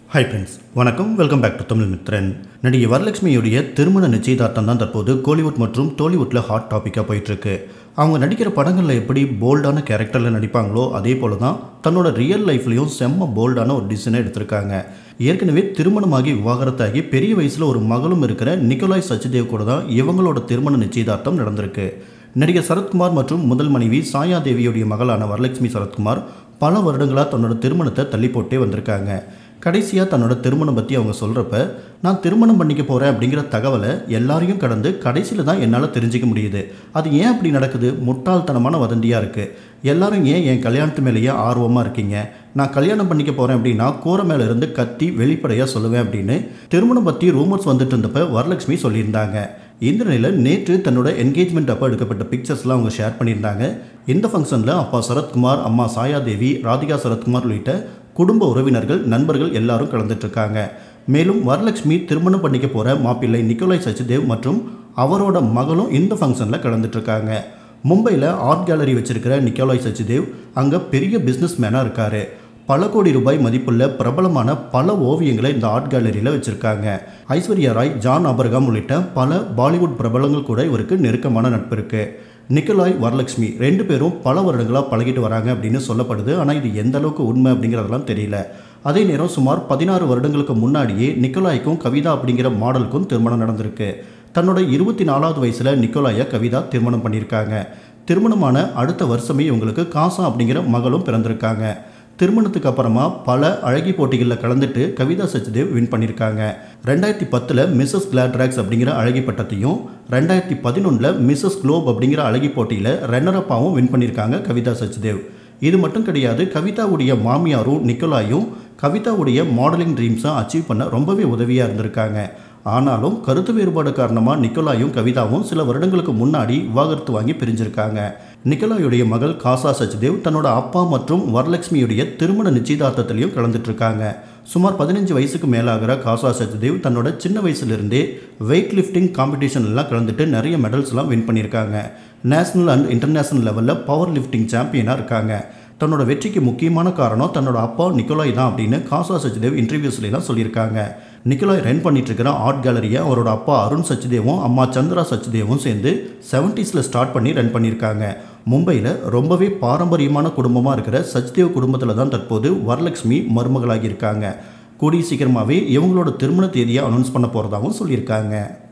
Hi friends, வணக்கம். Welcome back to Tamil Mithran. நடிகை வரலட்சுமியுடைய திருமண நிச்சயதார்த்தம் தான் தற்போது கோலிவுட் மற்றும் டோலிவுட்டில் ஹாட் டாப்பிக்காக போயிட்டுருக்கு. அவங்க நடிக்கிற படங்களில் எப்படி போல்டான கேரக்டரில் நடிப்பாங்களோ அதே போல தான் தன்னோட ரியல் லைஃப்லேயும் செம்ம போல்டான ஒரு டிசிஷனை எடுத்திருக்காங்க. ஏற்கனவே திருமணமாகி விவாகரத்தாகி பெரிய வயசில் ஒரு மகளும் இருக்கிற நிக்கோலாய் சச்தேவ் கூட தான் இவங்களோட திருமண நிச்சயதார்த்தம் நடந்திருக்கு. நடிகர் சரத்குமார் மற்றும் முதல் மனைவி சாயா தேவியுடைய மகளான வரலட்சுமி சரத்குமார் பல வருடங்களாக தன்னோட திருமணத்தை தள்ளி போட்டே வந்திருக்காங்க. கடைசியாக தன்னோட திருமணம் பற்றி அவங்க சொல்கிறப்ப, நான் திருமணம் பண்ணிக்க போகிறேன் அப்படிங்கிற தகவலை எல்லாரையும் கடந்து கடைசியில் தான் என்னால் தெரிஞ்சிக்க முடியுது. அது ஏன் அப்படி நடக்குது? முட்டாள்தனமான வதந்தியாக இருக்குது. எல்லாரும் ஏன் என் கல்யாணத்து மேலேயே ஆர்வமாக இருக்கீங்க? நான் கல்யாணம் பண்ணிக்க போகிறேன் அப்படின்னா கூரை மேலே இருந்து கத்தி வெளிப்படையாக சொல்லுவேன் அப்படின்னு திருமணம் பற்றி ரூமர்ஸ் வந்துட்டு இருந்தப்ப வரலட்சுமி சொல்லியிருந்தாங்க. இந்த நிலையில் நேற்று தன்னோட என்கேஜ்மெண்ட் அப்போ எடுக்கப்பட்ட பிக்சர்ஸ்லாம் அவங்க ஷேர் பண்ணியிருந்தாங்க. இந்த ஃபங்க்ஷனில் அப்பா சரத்குமார், அம்மா சாயாதேவி, ராதிகா சரத்குமார் உள்ளிட்ட குடும்ப உறவினர்கள், நண்பர்கள் எல்லாரும் கலந்துட்டுருக்காங்க. மேலும் வரலட்சுமி திருமணம் பண்ணிக்க போகிற மாப்பிள்ளை நிக்கோலாய் சச்தேவ் மற்றும் அவரோட மகளும் இந்த ஃபங்க்ஷனில் கலந்துட்டுருக்காங்க. மும்பையில் ஆர்ட் கேலரி வச்சிருக்கிற நிக்கோலாய் சச்தேவ் அங்கே பெரிய பிஸ்னஸ் மேனாக இருக்கார். பல கோடி ரூபாய் மதிப்புள்ள பிரபலமான பல ஓவியங்களை இந்த ஆர்ட் கேலரியில் வச்சுருக்காங்க. ஐஸ்வர்யா ராய், ஜான் அபர்காம் உள்ளிட்ட பல பாலிவுட் பிரபலங்கள் கூட இவருக்கு நெருக்கமான நட்பு இருக்குது. நிக்கோலாய், வரலட்சுமி ரெண்டு பேரும் பல வருடங்களாக பழகிட்டு வராங்க அப்படின்னு சொல்லப்படுது. ஆனால் இது எந்த அளவுக்கு உண்மை அப்படிங்கிறதெல்லாம் தெரியல. அதே நேரம் சுமார் 16 வருடங்களுக்கு முன்னாடியே நிக்கோலாய்க்கும் கவிதா அப்படிங்கிற மாடலுக்கும் திருமணம் நடந்திருக்கு. தன்னோட 24வது வயசில் நிக்கோலாயை கவிதா திருமணம் பண்ணியிருக்காங்க. திருமணமான அடுத்த வருஷமே இவங்களுக்கு காசா அப்படிங்கிற மகளும் பிறந்திருக்காங்க. திருமணத்துக்கு அப்புறமா பல அழகி போட்டிகளில் கலந்துட்டு கவிதா சச்தேவ் வின் பண்ணியிருக்காங்க. 2010 மிஸ்ஸஸ் கிளாட்ராக்ஸ் அப்படிங்கிற அழகி பட்டத்தையும் 2011 மிஸ்ஸஸ் குளோப் அப்படிங்கிற அழகி போட்டியில் ரன்னரப்பாவும் வின் பண்ணியிருக்காங்க கவிதா சச்தேவ். இது மட்டும் கிடையாது, கவிதாவுடைய மாமியாரும் நிக்கோலாயும் கவிதாவுடைய மாடலிங் ட்ரீம்ஸை அச்சீவ் பண்ண ரொம்பவே உதவியாக இருந்திருக்காங்க. ஆனாலும் கருத்து வேறுபாடு காரணமாக நிக்கோலாயும் கவிதாவும் சில வருடங்களுக்கு முன்னாடி விவாகரத்து வாங்கி பிரிஞ்சிருக்காங்க. நிக்கோலாயுடைய மகள் காசா சச்தேவ் தன்னோட அப்பா மற்றும் வரலட்சுமியுடைய திருமண நிச்சயதார்த்தத்திலையும் கலந்துட்டுருக்காங்க. சுமார் 15 வயசுக்கு மேலாகிற காசா சச்தேவ் தன்னோட சின்ன வயசுலேருந்தே வெயிட் லிஃப்டிங் காம்படிஷன்லாம் கலந்துட்டு நிறைய மெடல்ஸ்லாம் வின் பண்ணியிருக்காங்க. நேஷனல் அண்ட் இன்டர்நேஷனல் லெவலில் பவர் லிஃப்டிங் சாம்பியனாக இருக்காங்க. தன்னோட வெற்றிக்கு முக்கியமான காரணம் தன்னோட அப்பா நிக்கோலாய் தான் அப்படின்னு காசா சச்தேவ் இன்டர்வியூஸ்லாம் சொல்லியிருக்காங்க. நிக்கோலாய் ரன் பண்ணிட்டு இருக்கிற ஆர்ட் கேலரியை அவரோட அப்பா அருண் சச்தேவும் அம்மா சந்திரா சச்தேவும் சேர்ந்து 70s ஸ்டார்ட் பண்ணி ரன் பண்ணியிருக்காங்க. மும்பையில் ரொம்பவே பாரம்பரியமான குடும்பமாக இருக்கிற சச்தேவ் குடும்பத்தில் தான் தற்போது வரலட்சுமி மருமகளாகி இருக்காங்க. கூடிய சீக்கிரமாகவே இவங்களோட திருமண தேதியை அனௌன்ஸ் பண்ண போகிறதாகவும் சொல்லியிருக்காங்க.